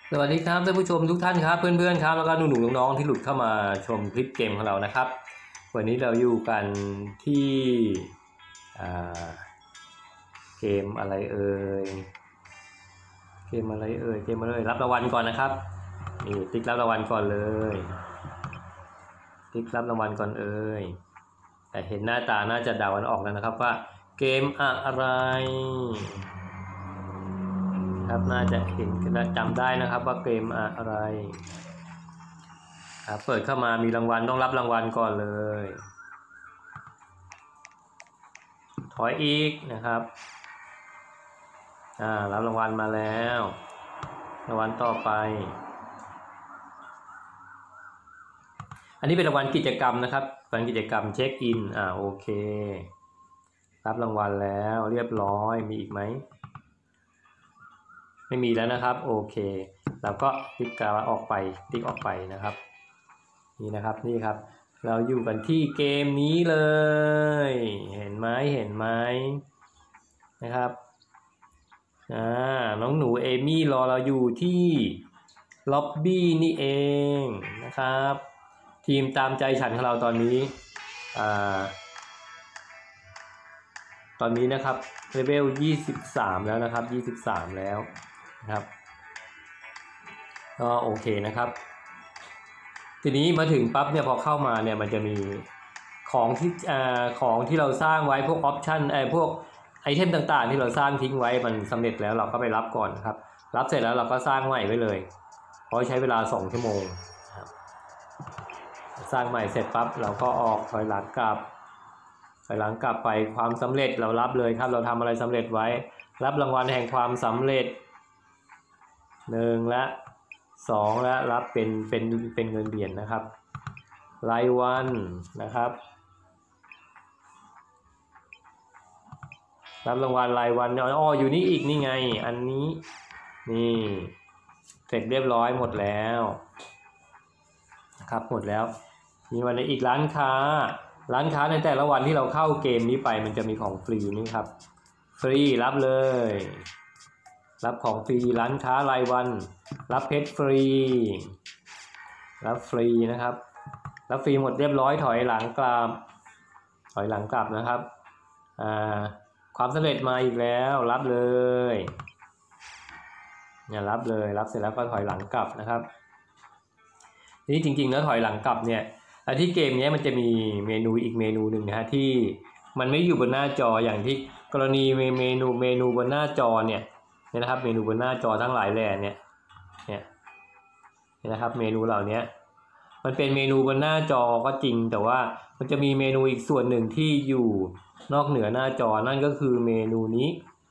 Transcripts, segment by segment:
สวัสดีครับท่านผู้ชมทุกท่านครับเพื่อนๆครับแล้วก็หนุ่มๆน้องๆที่หลุดเข้ามาชมคลิปเกมของเรานะครับวันนี้เราอยู่กันที่เกมอะไรเอ่ยเกมอะไรรับรางวัลก่อนนะครับนี่ติ๊กรับรางวัลก่อนเลยติ๊กรับรางวัลก่อนแต่เห็นหน้าตาน่าจะเดากันออกแล้วนะครับว่าเกมอะไรครับน่าจะเห็นจำได้นะครับว่าเกมอะไรครับเปิดเข้ามามีรางวัลต้องรับรางวัลก่อนเลยถอยอีกนะครับรับรางวัลมาแล้วรางวัลต่อไปอันนี้เป็นรางวัลกิจกรรมนะครับรางวัลกิจกรรมเช็คอินโอเครับรางวัลแล้วเรียบร้อยมีอีกไหมไม่มีแล้วนะครับโอเคเราก็ติ๊กกาออกไปติ๊กออกไปนะครับนี่นะครับนี่ครับเราอยู่กันที่เกมนี้เลยเห็นไหมนะครับน้องหนูเอมี่รอเราอยู่ที่ล็อบบี้นี่เองนะครับทีมตามใจฉันของเราตอนนี้นะครับเลเวล23แล้วนะครับ23แล้วนะครับก็โอเคนะครับทีนี้มาถึงปั๊บเนี่ยพอเข้ามาเนี่ยมันจะมีของที่เราสร้างไว้พวกออปชั่นพวกไอเทมต่างๆที่เราสร้างทิ้งไว้มันสำเร็จแล้วเราก็ไปรับก่อนครับรับเสร็จแล้วเราก็สร้างใหม่ไว้เลยเพราะใช้เวลา2 ชั่วโมงครับสร้างใหม่เสร็จปั๊บเราก็ออกถอยหลังกลับไปความสำเร็จเรารับเลยครับเราทำอะไรสำเร็จไว้รับรางวัลแห่งความสำเร็จ1และ2และรับเป็นเงินเหรียญนะครับรายวันนะครับรับรางวัลรายวันอยู่นี่อีกนี่ไงอันนี้นี่เสร็จเรียบร้อยหมดแล้วครับหมดแล้วมีวันในอีกร้านค้าในแต่ละวันที่เราเข้าเกมนี้ไปมันจะมีของฟรีนี่ครับฟรีรับเลยรับของฟรีร้านค้ารายวันรับเพชรฟรีรับฟรีนะครับรับฟรีหมดเรียบร้อยถอยหลังกลับนะครับความสำเร็จมาอีกแล้วรับเลยเนี่ยรับเลยรับเสร็จแล้วก็ถอยหลังกลับนะครับนี่จริงๆแล้วถอยหลังกลับเนี่ยที่เกมนี้มันจะมีเมนูอีกเมนูหนึ่งนะฮะที่มันไม่อยู่บนหน้าจออย่างที่กรณีเมนูบนหน้าจอเนี่ยนะครับเมนูบนหน้าจอทั้งหลายแหล่เนี่ยนะครับเมนูเหล่านี้มันเป็นเมนูบนหน้าจอก็จริงแต่ว่ามันจะมีเมนูอีกส่วนหนึ่งที่อยู่นอกเหนือหน้าจอนั่นก็คือเมนูนี้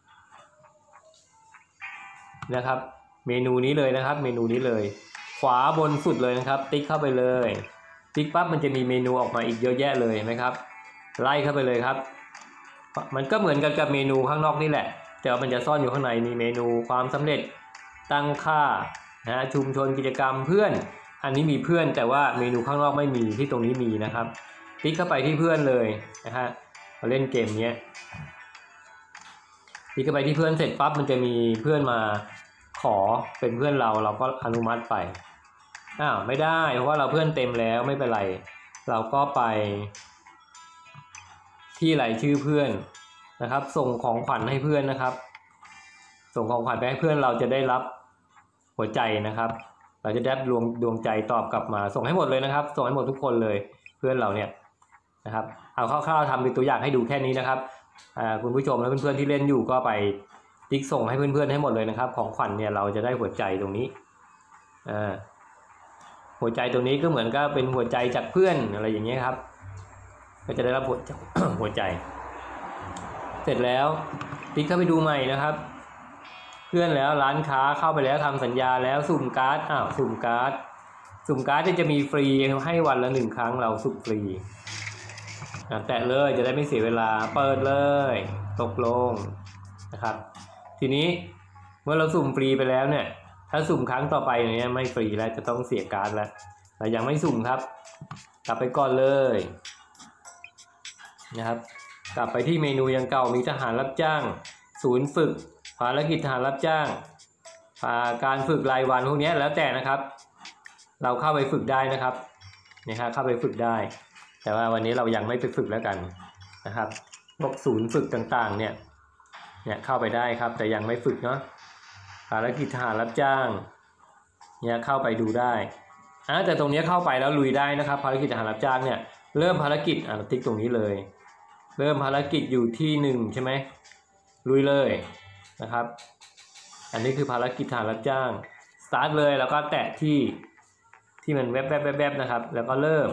นะครับเมนูนี้เลยนะครับเมนูนี้เลยขวาบนสุดเลยนะครับติ๊กเข้าไปเลยติ๊กปั๊บมันจะมีเมนูออกมาอีกเยอะแยะเลยไหมครับไล่เข้าไปเลยครับมันก็เหมือนกันกับเมนูข้างนอกนี่แหละแต่มันจะซ่อนอยู่ข้างในมีเมนูความสำเร็จตั้งค่าชุมชนกิจกรรมเพื่อนอันนี้มีเพื่อนแต่ว่าเมนูข้างนอกไม่มีที่ตรงนี้มีนะครับติ๊กเข้าไปที่เพื่อนเลยนะฮะเราเล่นเกมนี้ติ๊กเข้าไปที่เพื่อนเสร็จปั๊บมันจะมีเพื่อนมาขอเป็นเพื่อนเราก็อนุมัติไปไม่ได้เพราะว่าเราเพื่อนเต็มแล้วไม่เป็นไรเราก็ไปที่รายชื่อเพื่อนนะครับส่งของขวัญให้เพื่อนนะครับส่งของขวัญไปให้เพื่อนเราจะได้รับหัวใจนะครับเราจะได้ดวงใจตอบกลับมาส่งให้หมดเลยนะครับส่งให้หมดทุกคนเลยเพื่อนเราเนี่ยนะครับเอาคร่าวๆทำเป็นตัวอย่างให้ดูแค่นี้นะครับคุณผู้ชมและเพื่อนๆที่เล่นอยู่ก็ไปติ๊กส่งให้เพื่อนๆให้หมดเลยนะครับของขวัญเนี่ยเราจะได้หัวใจตรงนี้หัวใจตรงนี้ก็เหมือนกับเป็นหัวใจจากเพื่อนอะไรอย่างเงี้ยครับก็จะได้รับหัวใจเสร็จแล้วติ๊กเข้าไปดูใหม่นะครับเพื่อนแล้วร้านค้าเข้าไปแล้วทำสัญญาแล้วสุ่มการ์ดสุ่มการ์ดจะมีฟรีให้วันละ1 ครั้งเราสุ่มฟรีแตะเลยจะได้ไม่เสียเวลาเปิดเลยตกลงนะครับทีนี้เมื่อเราสุ่มฟรีไปแล้วเนี่ยถ้าสุ่มครั้งต่อไปเนี่ยไม่ฟรีแล้วจะต้องเสียการ์ดแล้วแต่ยังไม่สุ่มครับกลับไปก่อนเลยนะครับกลับไปที่เมนูยังเก่ามีทหารรับจ้างศูนย์ฝึกภารกิจทหารรับจ้างการฝึกรายวันพวกนี้แล้วแต่นะครับเราเข้าไปฝึกได้นะครับนี่ฮะเข้าไปฝึกได้แต่ว่าวันนี้เรายังไม่ไปฝึกแล้วกันนะครับพวกศูนย์ฝึกต่างๆเนี่ยเข้าไปได้ครับแต่ยังไม่ฝึกเนาะภารกิจทหารรับจ้างเนี่ยเข้าไปดูได้แต่ตรงนี้เข้าไปแล้วลุยได้นะครับภารกิจทหารรับจ้างเนี่ยเริ่มภารกิจติ๊กตรงนี้เลยเริ่มภารกิจอยู่ที่1ใช่ไหมลุยเลยนะครับอันนี้คือภารกิจทหารรับจ้างสตาร์ทเลยแล้วก็แตะที่มันแวบๆนะครับแล้วก็เริ่ม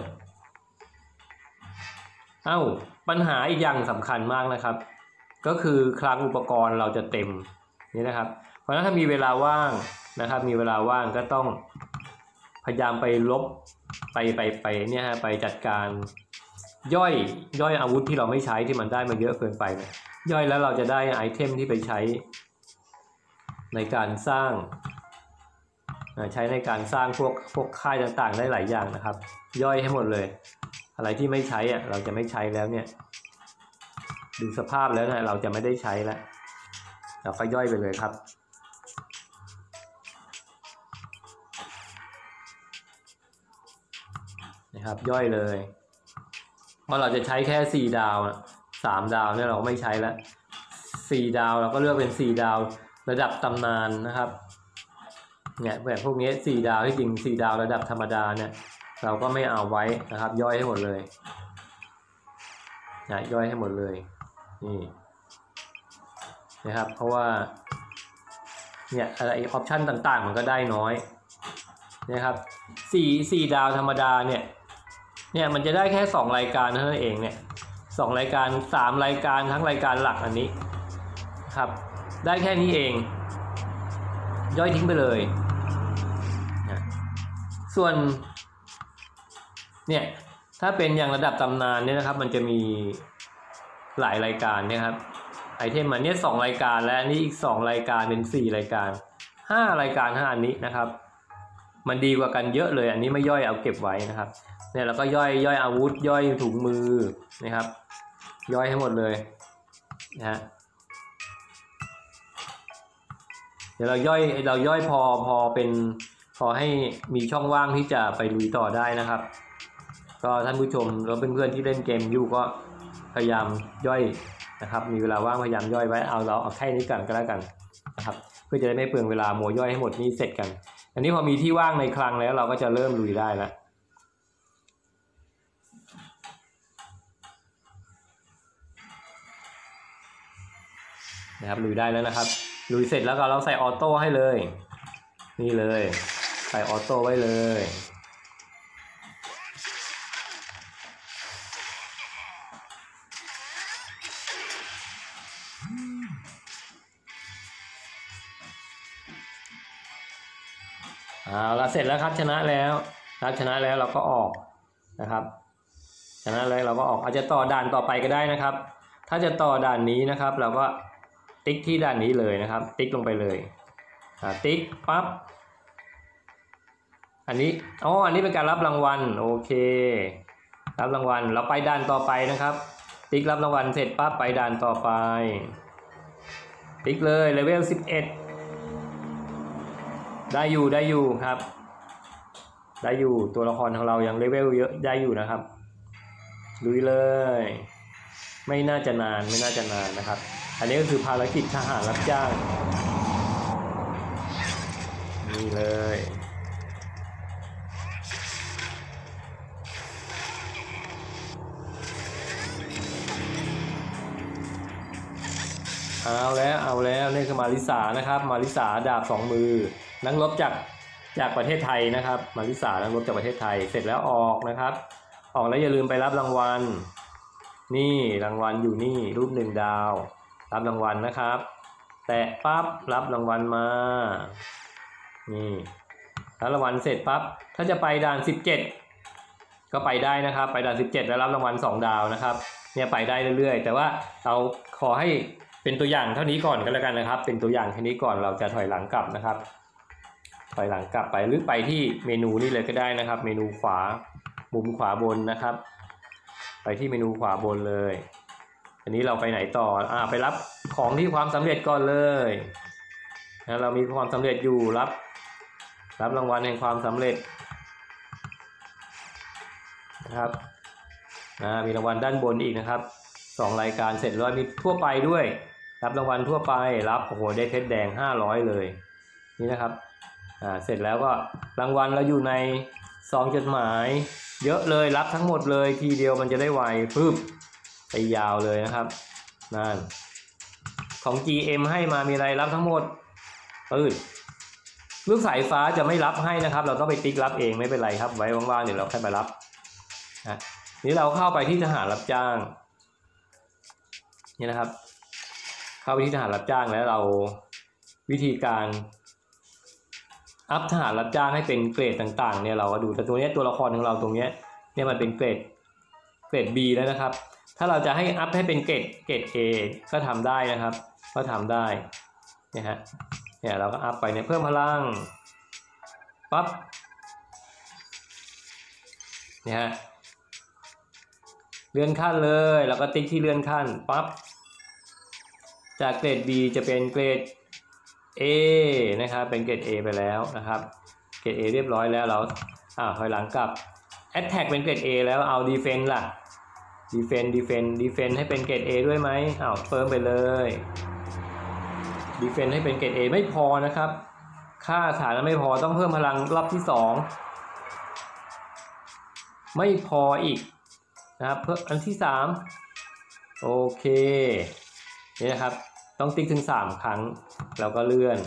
ปัญหาอีกอย่างสำคัญมากนะครับก็คือคลังอุปกรณ์เราจะเต็มนี่นะครับเพราะฉะนั้นถ้ามีเวลาว่างนะครับมีเวลาว่างก็ต้องพยายามไปลบไปเนี่ยฮะไปจัดการย่อยอาวุธที่เราไม่ใช้ที่มันได้มาเยอะเกินไปย่อยแล้วเราจะได้ไอเทมที่ไปใช้ในการสร้างใช้ในการสร้างพวกค่ายต่างๆได้หลายอย่างนะครับย่อยให้หมดเลยอะไรที่ไม่ใช้เราจะไม่ใช้แล้วเนี่ยดูสภาพแล้วนะเราจะไม่ได้ใช้แล้วเราก็ย่อยไปเลยครับนะครับย่อยเลยเพราะเราจะใช้แค่4ดาว3ดาวเนี่ยเราก็ไม่ใช้แล้ว4ดาวเราก็เลือกเป็น4ดาวระดับตำนานนะครับเนี่ยแบบพวกนี้4ดาวที่จริง4ดาวระดับธรรมดาเนี่ยเราก็ไม่เอาไว้นะครับย่อยให้หมดเลยย่อยให้หมดเลยนี่นะครับเพราะว่าเนี่ยอะไรออปชั่นต่างๆมันก็ได้น้อยนะครับ4ดาวธรรมดาเนี่ยมันจะได้แค่2รายการเท่านั้นเองเนี่ย2รายการ3รายการทั้งรายการหลักอันนี้ครับได้แค่นี้เองย่อยทิ้งไปเลยส่วนเนี่ยถ้าเป็นอย่างระดับตำนานเนี่ยนะครับมันจะมีหลายรายการเนี่ยครับไอเทมมันเนี่ย2รายการและนี่อีก2รายการเป็น4รายการ5รายการ5อันนี้นะครับมันดีกว่ากันเยอะเลยอันนี้ไม่ย่อยเอาเก็บไว้นะครับเนี่ยเราก็ย่อยอาวุธย่อยถุงมือนะครับย่อยให้หมดเลยนะฮะเดี๋ยวเราย่อยพอให้มีช่องว่างที่จะไปลุยต่อได้นะครับก็ท่านผู้ชมแล้วเพื่อนๆที่เล่นเกมอยู่ก็พยายามย่อยนะครับมีเวลาว่างพยายามย่อยไว้เราเอาแค่นี้กันก็แล้วกันนะครับเพื่อจะได้ไม่เปลืองเวลามัวย่อยให้หมดนี้เสร็จกันอันนี้พอมีที่ว่างในคลังแล้วเราก็จะเริ่มลุยได้แล้วนะครับลุยได้แล้วนะครับลุยเสร็จแล้วก็เราใส่ออโต้ให้เลยนี่เลยใส่ออโต้ไว้เลยเราเสร็จแล้วครับชนะแล้วเราก็ออกนะครับชนะแล้วเราก็ออกอาจจะต่อด่านต่อไปก็ได้นะครับถ้าจะต่อด่านนี้นะครับเราก็ติ๊กที่ด่านนี้เลยนะครับติ๊กลงไปเลยติ๊กปั๊บอันนี้อันนี้เป็นการรับรางวัลโอเครับรางวัลเราไปด่านต่อไปนะครับติ๊กรับรางวัลเสร็จปั๊บไปด่านต่อไปติ๊กเลยเลเวล11ได้อยู่ครับได้อยู่ตัวละครของเรายังเลเวลเยอะได้อยู่นะครับลุยเลยไม่น่าจะนานนะครับอันนี้ก็คือภารกิจทหารรับจ้างนี่เลยเอาแล้วนี่คือมาริสานะครับมาริสาดาบ2 มือนักรบจากประเทศไทยนะครับมาริสานักรบจากประเทศไทยเสร็จแล้วออกนะครับออกแล้วอย่าลืมไปรับรางวัลนี่รางวัลอยู่นี่รูป1 ดาวรับรางวัลนะครับแตะปั๊บรับรางวัลมานี่รับรางวัลเสร็จปั๊บถ้าจะไปด่าน17ก็ไปได้นะครับไปด่าน17แล้วรับรางวัล2 ดาวนะครับเนี่ยไปได้เรื่อยๆแต่ว่าเราขอให้เป็นตัวอย่างเท่านี้ก่อนก็แล้วกันนะครับเป็นตัวอย่างแค่นี้ก่อนเราจะถอยหลังกลับนะครับถอยหลังกลับไปหรือไปที่เมนูนี่เลยก็ได้นะครับเมนูขวามุมขวาบนนะครับไปที่เมนูขวาบนเลยอันนี้เราไปไหนต่อไปรับของที่ความสำเร็จก่อนเลยนะเรามีความสำเร็จอยู่รับรางวัลแห่งความสำเร็จนะครับมีรางวัลด้านบนอีกนะครับ2รายการเสร็จแล้วมีทั่วไปด้วยรับรางวัลทั่วไปรับโอ้โหได้เพชรแดง500เลยนี่นะครับเสร็จแล้วก็รางวัลเราอยู่ในซองจดหมายเยอะเลยรับทั้งหมดเลยทีเดียวมันจะได้ไวปึ๊บไปยาวเลยนะครับนั่นของ GM ให้มามีอะไรรับทั้งหมดปืดลูกสายฟ้าจะไม่รับให้นะครับเราต้องไปติ๊กรับเองไม่เป็นไรครับไว้ว่างๆเดี๋ยวเราค่อยมารับนี่เราเข้าไปที่ทหารรับจ้างนี่นะครับเข้าไปที่ทหารรับจ้างแล้วเราวิธีการอัพทหารรับจ้างให้เป็นเกรดต่างๆเนี่ยเราก็ดูแต่ตัวนี้ตัวละครของเราตรงนี้เนี่ยมันเป็นเกรด B แล้วนะครับถ้าเราจะให้อัพให้เป็นเกรด A ก็ทำได้นะครับก็ทำได้เนี่ยเราก็อัพไปเนี่ยเพิ่มพลังปั๊บเนี่ยฮะเลื่อนขั้นเลยแล้วก็ติ๊กที่เลื่อนขั้นปั๊บจากเกรด B จะเป็นเกรด A นะครับเป็นเกรด A ไปแล้วนะครับเกรด A เรียบร้อยแล้วเราถอยหลังกลับ Attack เป็นเกรด A แล้วเอา Defense ล่ะ Defense ให้เป็นเกรด A ด้วยไหมเพิ่มไปเลย Defense ให้เป็นเกรด A ไม่พอนะครับค่าฐานไม่พอต้องเพิ่มพลังรอบที่2ไม่พออีกนะครับเพิ่มอันที่3โอเคนี่นะครับต้องติ๊กถึง3ครั้งแล้วก็เลื่อน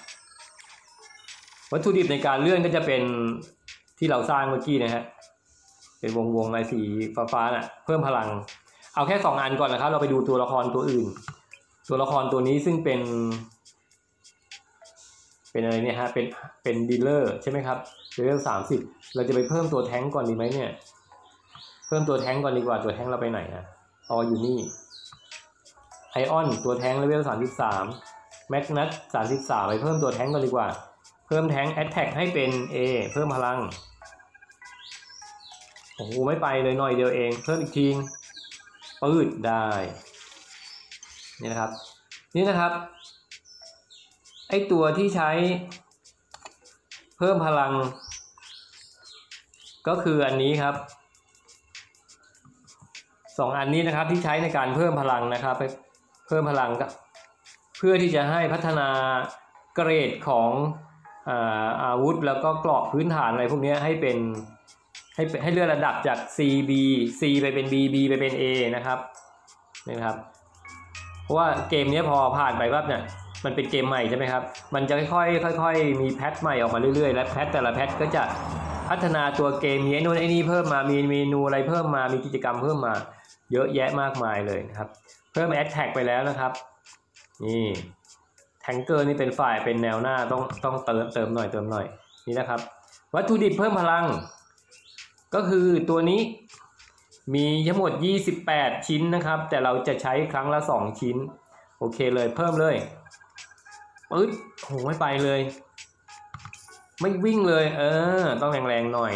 วัตถุดิบในการเลื่อนก็จะเป็นที่เราสร้างเมื่อกี้นะฮะเป็นวงไอ้สีฟ้าๆน่ะเพิ่มพลังเอาแค่2อันก่อนนะครับเราไปดูตัวละครตัวอื่นตัวละครตัวนี้ซึ่งเป็นอะไรเนี่ยฮะเป็นดีลเลอร์ใช่ไหมครับเลเวล30เราจะไปเพิ่มตัวแท้งก่อนดีไหมเนี่ยเพิ่มตัวแท้งก่อนดีกว่าตัวแท้งเราไปไหนอยู่นี่ไอออนตัวแท้งเลเวล33แมกนัส33ไปเพิ่มตัวแท้งก่อนดีกว่าเพิ่มแท้งแอตแทกให้เป็น A เพิ่มพลังโอ้โหไม่ไปเลยหน่อยเดียวเองเพิ่มอีกทีปืดได้นี่นะครับไอตัวที่ใช้เพิ่มพลังก็คืออันนี้ครับ2อันนี้นะครับที่ใช้ในการเพิ่มพลังนะครับเพิ่มพลังเพื่อที่จะให้พัฒนาเกรดของอาวุธแล้วก็เกราะพื้นฐานอะไรพวกนี้ให้เป็นให้เลื่อนระดับจาก C ไปเป็น B ไปเป็น A นะครับเพราะว่าเกมนี้พอผ่านไปปั๊บเนี่ยมันเป็นเกมใหม่ใช่ไหมครับมันจะค่อยๆมีแพทใหม่ออกมาเรื่อยๆและแต่ละแพทก็จะพัฒนาตัวเกมมีไอ้นู่นไอ้นี่เพิ่มมามีเมนูอะไรเพิ่มมามีกิจกรรมเพิ่มมาเยอะแยะมากมายเลยนะครับเพิ่ม Attack ไปแล้วนะครับนี่แทงเกอร์นี่เป็นฝ่ายเป็นแนวหน้าต้องเติมหน่อยนี่นะครับวัตถุดิบเพิ่มพลังก็คือตัวนี้มีทั้งหมด28ชิ้นนะครับแต่เราจะใช้ครั้งละ2ชิ้นโอเคเลยเพิ่มเลยปึ๊ดโหไม่ไปเลยไม่วิ่งเลยต้องแรงๆหน่อย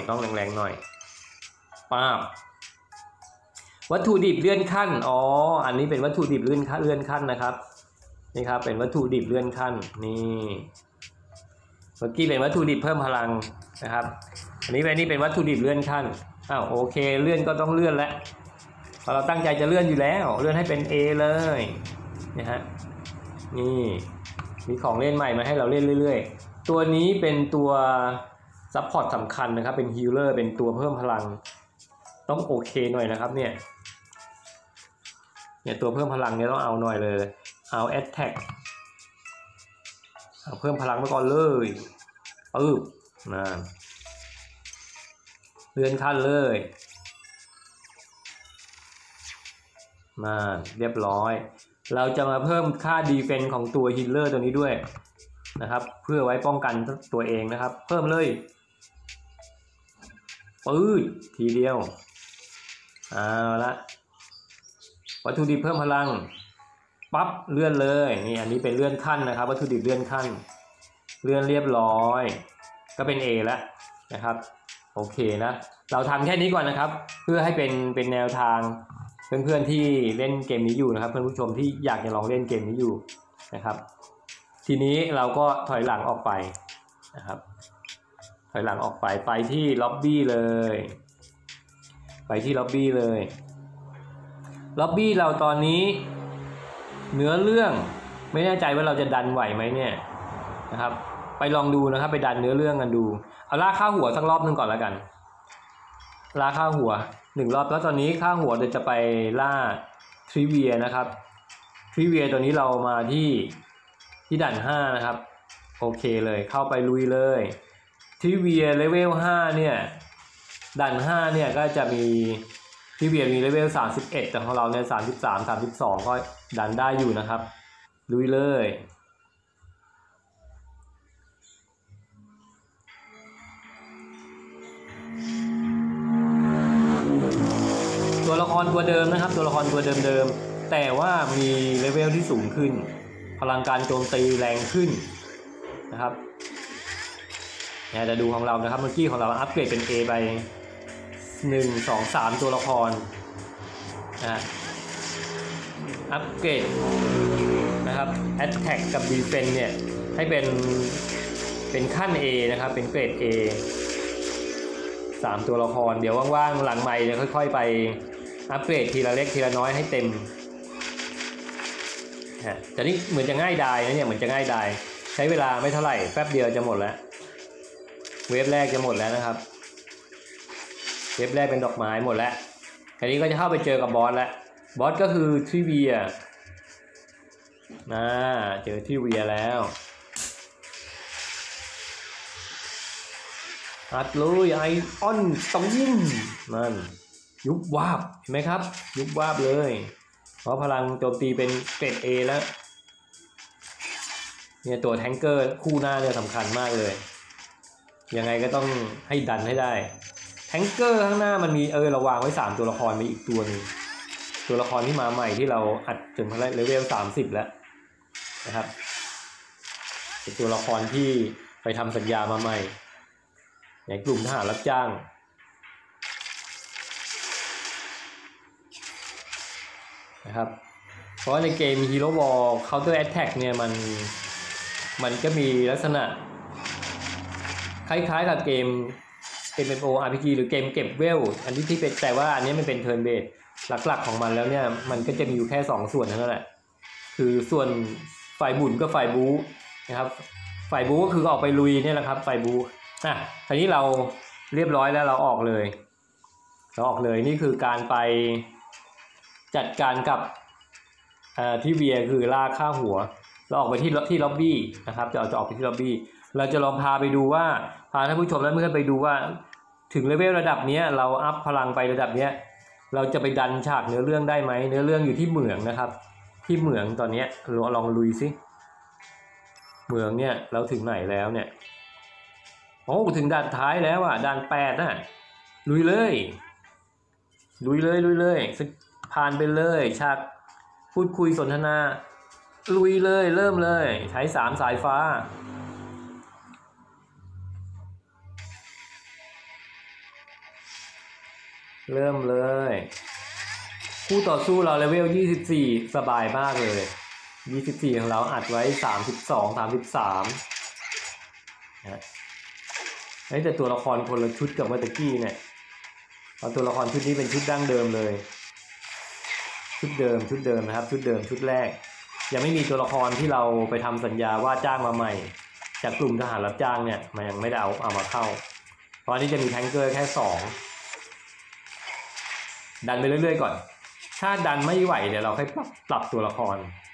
ป้าบวัตถุดิบเลื่อนขั้นอันนี้เป็นวัตถุดิบเลื่อนขั้นนะครับนี่ครับเป็นวัตถุดิบเลื่อนขั้นนี่เมื่อกี้เป็นวัตถุดิบเพิ่มพลังนะครับอันนี้เป็นวัตถุดิบเลื่อนขั้นโอเคเลื่อนก็ต้องเลื่อนแล้วพอเราตั้งใจจะเลื่อนอยู่แล้วเลื่อนให้เป็น A เลยนะฮะนี่มีของเล่นใหม่มาให้เราเล่นเรื่อยๆตัวนี้เป็นตัวซัพพอร์ตสำคัญนะครับเป็นฮีลเลอร์เป็นตัวเพิ่มพลังต้องโอเคหน่อยนะครับเนี่ยตัวเพิ่มพลังเนี่ยต้องเอาหน่อยเลยเอาแอตแทกเพิ่มพลังไปก่อนเลยเลื่อนขั้นเลยมาเรียบร้อยเราจะมาเพิ่มค่าดีเฟนส์ของตัวฮีลเลอร์ตัวนี้ด้วยนะครับเพื่อไว้ป้องกันตัวเองนะครับเพิ่มเลยทีเดียวเอาละวัตถุดิบเพิ่มพลังปั๊บเลื่อนเลยนี่อันนี้เป็นเลื่อนขั้นนะครับวัตถุดิบเลื่อนขั้นเลื่อนเรียบร้อยก็เป็น A แล้วนะครับโอเคนะเราทำแค่นี้ก่อนนะครับเพื่อให้เป็นแนวทางเพื่อนๆที่เล่นเกมนี้อยู่นะครับเพื่อนผู้ชมที่อยากจะลองเล่นเกมนี้อยู่นะครับทีนี้เราก็ถอยหลังออกไปนะครับถอยหลังออกไปที่ล็อบบี้เลยไปที่ล็อบบี้เลยล็อบบี้เราตอนนี้เนื้อเรื่องไม่แน่ใจว่าเราจะดันไหวไหมเนี่ยนะครับไปลองดูนะครับไปดันเนื้อเรื่องกันดูเอาล่าค่าหัวสักรอบนึงก่อนแล้วกันล่าค่าหัว1รอบแล้วตอนนี้ค่าหัวเดี๋ยวจะไปล่าทริเวียนะครับทริเวียตัวนี้เรามาที่ด่าน5นะครับโอเคเลยเข้าไปลุยเลยทริเวียเลเวล5เนี่ยด่าน5เนี่ยก็จะมีทริเวียมีเลเวล31แต่ของเราเนี่ย33 32ก็ดันได้อยู่นะครับลุยเลยตัวละครตัวเดิมนะครับตัวละครตัวเดิมแต่ว่ามีเลเวลที่สูงขึ้นพลังการโจมตีแรงขึ้นนะครับเนี่ยจะดูของเรานะครับเมื่อกี้ของเราอัปเกรดเป็น A ไป1 2 3ตัวละครนะอัปเกรดนะครับ Attack กับ Defense เนี่ยให้เป็นขั้น A นะครับเป็นเกรด A 3ตัวละครเดี๋ยวว่างๆหลังใหม่จะค่อยๆไปอัปเกรดทีละเล็กทีละน้อยให้เต็มแต่นี่เหมือนจะง่ายดายนะเนี่ยเหมือนจะง่ายดายใช้เวลาไม่เท่าไหร่แป๊บเดียวจะหมดแล้วเวฟแรกจะหมดแล้วนะครับเวฟแรกเป็นดอกไม้หมดแล้วทีนี้ก็จะเข้าไปเจอกับบอสแล้วบอสก็คือทริเวียเจอทริเวียแล้วอัดเลยไอออนต้องยิ่งนั่นยุบวาบเห็นไหมครับยุบวาบเลยเพราะพลังโจมตีเป็นเกรด A แล้วเนี่ยตัวแทงเกอร์คู่หน้าเนี่ยสำคัญมากเลยยังไงก็ต้องให้ดันให้ได้แทงเกอร์ข้างหน้ามันมีเราวางไว้3ตัวละครมีอีกตัวนึงตัวละครที่มาใหม่ที่เราอัดจนเลเวล30แล้วนะครับเป็นตัวละครที่ไปทำสัญญามาใหม่ในกลุ่มทหารรับจ้างนะครับเพราะในเกม Hero War Counter Attack เนี่ยมันก็มีลักษณะคล้ายๆกับเกม MMORPG หรือเกมเก็บเวลอันที่เป็นแต่ว่าอันนี้มันเป็น Turn Based หลักๆของมันแล้วเนี่ยมันก็จะมีอยู่แค่2ส่วนเท่านั้นแหละคือส่วนฝ่ายบุญกับฝ่ายบู๊นะครับฝ่ายบู๊ก็คือออกไปลุยเนี่ยแหละครับฝ่ายบู๊คราวนี้เราเรียบร้อยแล้วเราออกเลยนี่คือการไปจัดการกับที่เวียคือล่าค่าหัวเราออกไปที่ล็อบบี้นะครับจะออกไปที่ล็อบบี้เราจะลองพาไปดูว่าพาท่านผู้ชมและเพื่อนไปดูว่าถึงเลเวลระดับนี้เราอัพพลังไประดับนี้เราจะไปดันฉากเนื้อเรื่องได้ไหมเนื้อเรื่องอยู่ที่เหมืองนะครับที่เหมืองตอนนี้ลองลุยซิเหมืองเนี่ยเราถึงไหนแล้วเนี่ยโอ้ถึงด่านท้ายแล้วด่าน8นะลุยเลยผ่านไปเลยฉากพูดคุยสนทนาลุยเลยเริ่มเลยใช้3สายฟ้าเริ่มเลยคู่ต่อสู้เราเลเวล24สบายมากเลย24ของเราอัดไว้32 33นะแต่ตัวละครคนละชุดกับเมื่อกี้เนี่ยตัวละครชุดนี้เป็นชุดดั้งเดิมเลยชุดเดิมนะครับชุดเดิมชุดแรกยังไม่มีตัวละครที่เราไปทำสัญญาว่าจ้างมาใหม่จากกลุ่มทหารรับจ้างเนี่ยมันยังไม่ได้เอามาเข้าเพราะนี้จะมีแทงเกอร์แค่2ดันไปเรื่อยๆก่อนถ้าดันไม่ไหวเดี๋ยวเราค่อยปรับตัวละคร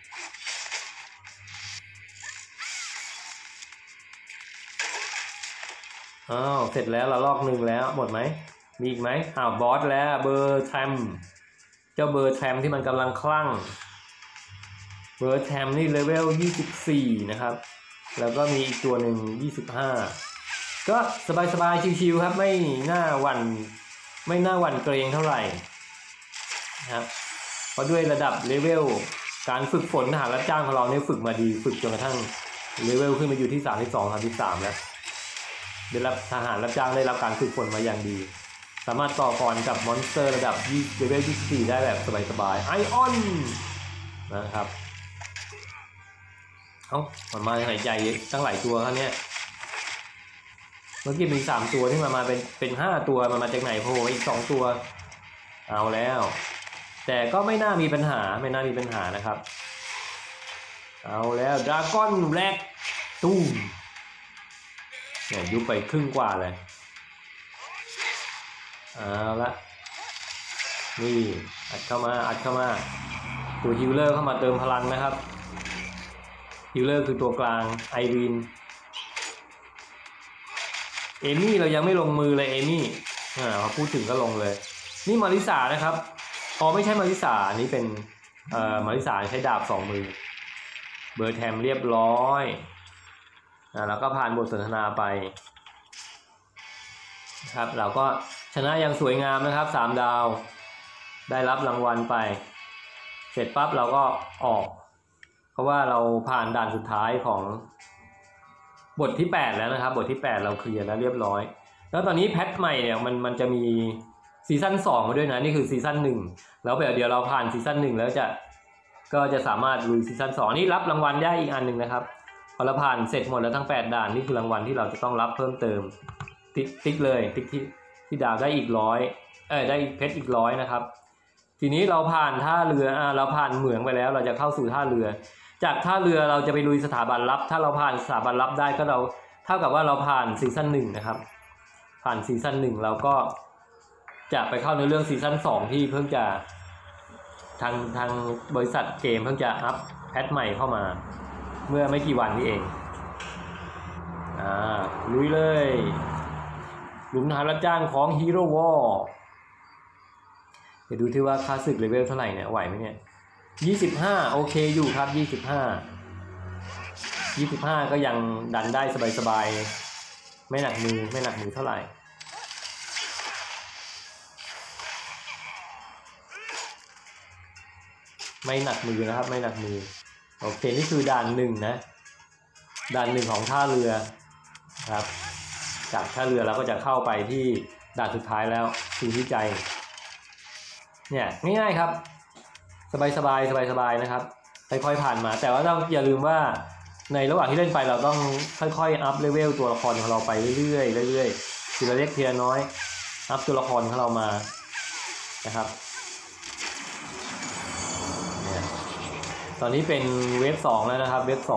เสร็จแล้วเราลอก1แล้วหมดไหมมีอีกไหมบอสแล้วเบอร์แทมเจ้าเบอร์แทมที่มันกำลังคลั่งเบอร์แทมนี่เลเวล24นะครับแล้วก็มีอีกตัวหนึ่ง25ก็สบายๆชิวๆครับไม่น่าหวั่นเกรงเท่าไหร่นะครับเพราะด้วยระดับเลเวลการฝึกฝนทหารรับจ้างของเราเนี่ยฝึกมาดีฝึกจนกระทั่งเลเวลขึ้นมาอยู่ที่32-33แล้วได้รับทหารรับจ้างได้รับการฝึกฝนมาอย่างดีสามารถต่อกรกับมอนสเตอร์ระดับเลเวล24ได้แบบสบายๆไอออนนะครับมันมาจากไหนใหญ่ตั้งหลายตัวครับเนี่ยเมื่อกี้มี3ตัวที่มาเป็น5ตัวมันมาจากไหนโผล่อีก2ตัวเอาแล้วแต่ก็ไม่น่ามีปัญหานะครับเอาแล้วดราก้อนแรกตุ้มเนี่ยยุบไปครึ่งกว่าเลยเอาละนี่อัดเข้ามาตัวฮิลเลอร์เข้ามาเติมพลังนะครับฮิลเลอร์คือตัวกลางไอรีนเอมี่เรายังไม่ลงมือเลยเอมี่พอพูดถึงก็ลงเลยนี่มาริสานะครับไม่ใช่มาริสานี่เป็นมาริสาใช้ดาบ2 มือเบอร์แทมเรียบร้อยแล้วก็ผ่านบทสนทนาไปครับเราก็ชนะอย่างสวยงามนะครับ3 ดาวได้รับรางวัลไปเสร็จปั๊บเราก็ออกเพราะว่าเราผ่านด่านสุดท้ายของบทที่8แล้วนะครับบทที่8เราเคลียร์แล้วเรียบร้อยแล้วตอนนี้แพทใหม่เนี่ยมันจะมีซีซั่น2มาด้วยนะนี่คือซีซั่น1แล้วเดี๋ยวเราผ่านซีซั่น1แล้วก็จะสามารถลุยซีซั่น2นี่รับรางวัลได้อีกอันหนึ่งนะครับพอเราผ่านเสร็จหมดแล้วทั้ง8ด่านนี่คือรางวัลที่เราจะต้องรับเพิ่มเติมติ๊กเลยติ๊กที่ดาวได้อีก100ได้เพชรอีก100นะครับทีนี้เราผ่านท่าเรือเราผ่านเหมืองไปแล้วเราจะเข้าสู่ท่าเรือจากท่าเรือเราจะไปลุยสถาบันลับถ้าเราผ่านสถาบันลับได้ก็เราเท่ากับว่าเราผ่านซีซั่น1นะครับผ่านซีซั่น1เราก็จะไปเข้าในเรื่องซีซั่น2ที่เพิ่งจะทางบริษัทเกมเพิ่งจะอัพแพทใหม่เข้ามาเมื่อไม่กี่วันนี้เองลุยเลยหลุมฐานรับจ้างของฮีโร่วอลเดี๋ยวดูที่ว่าค่าศึกเลเวลเท่าไหร่เนี่ยไหวไหมเนี่ย25โอเคอยู่ครับ25ก็ยังดันได้สบายๆไม่หนักมือเท่าไหร่ไม่หนักมือนะครับไม่หนักมือโอเคนี่คือด่าน1นะด่าน1ของท่าเรือครับจากท่าเรือเราก็จะเข้าไปที่ด่านสุดท้ายแล้วศูนย์วิจัยเนี่ยง่ายๆครับสบายนะครับค่อยๆผ่านมาแต่ว่าต้องอย่าลืมว่าในระหว่างที่เล่นไปเราต้องค่อยๆอัพเลเวลตัวละครของเราไปเรื่อยทีละเล็กทีละน้อยอัพตัวละครของเรามานะครับเนี่ยตอนนี้เป็นเวฟ2แล้วนะครับเวฟ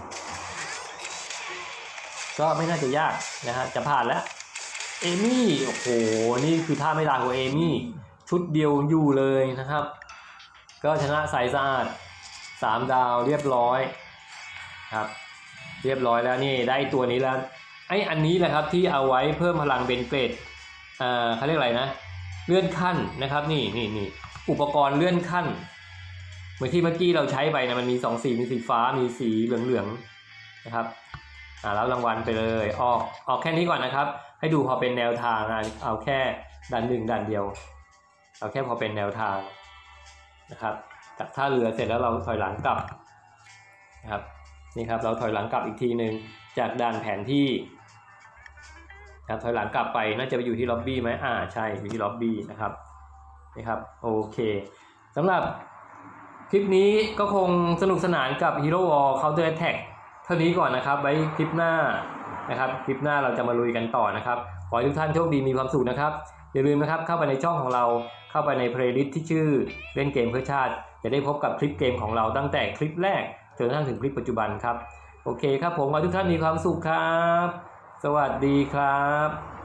2ก็ไม่น่าจะยากนะฮะจะผ่านแล้วเอมี่โอ้โหนี่คือท่าไม่ลาของเอมี่ชุดเดียวอยู่เลยนะครับก็ชนะใสสะอาด3 ดาวเรียบร้อยครับเรียบร้อยแล้วนี่ได้ตัวนี้แล้วอันนี้แหละครับที่เอาไว้เพิ่มพลังเบนเกรดเขาเรียกอะไรนะเลื่อนขั้นนะครับนี่อุปกรณ์เลื่อนขั้นเหมือนที่เมื่อกี้เราใช้ไปนะมันมี2 สีมีสีฟ้ามีสีเหลืองนะครับแล้วรางวัลไปเลยออกแค่นี้ก่อนนะครับให้ดูพอเป็นแนวทางเอาแค่ด่าน1ด่านเดียวเอาแค่พอเป็นแนวทางนะครับจากท่าเรือเสร็จแล้วเราถอยหลังกลับนะครับนี่ครับเราถอยหลังกลับอีกทีหนึ่งจากด่านแผนที่ครับถอยหลังกลับไปน่าจะไปอยู่ที่ล็อบบี้ไหมใช่อยู่ที่ล็อบบี้นะครับนี่ครับโอเคสำหรับคลิปนี้ก็คงสนุกสนานกับ Hero Wall Counter Attack เท่านี้ก่อนนะครับไว้คลิปหน้านะครับคลิปหน้าเราจะมาลุยกันต่อนะครับขอให้ทุกท่านโชคดีมีความสุขนะครับอย่าลืมนะครับเข้าไปในช่องของเราเข้าไปในเพลย์ลิสต์ที่ชื่อเล่นเกมเพื่อชาติจะได้พบกับคลิปเกมของเราตั้งแต่คลิปแรกจนกระทั่งถึงคลิปปัจจุบันครับโอเคครับผมขอให้ทุกท่านมีความสุขครับสวัสดีครับ